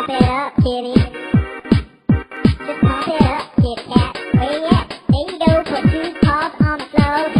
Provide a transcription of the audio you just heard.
pump it up, kitty. Just pump it up, Kit Kat. Where you at? There you go. Put 2 paws on the floor.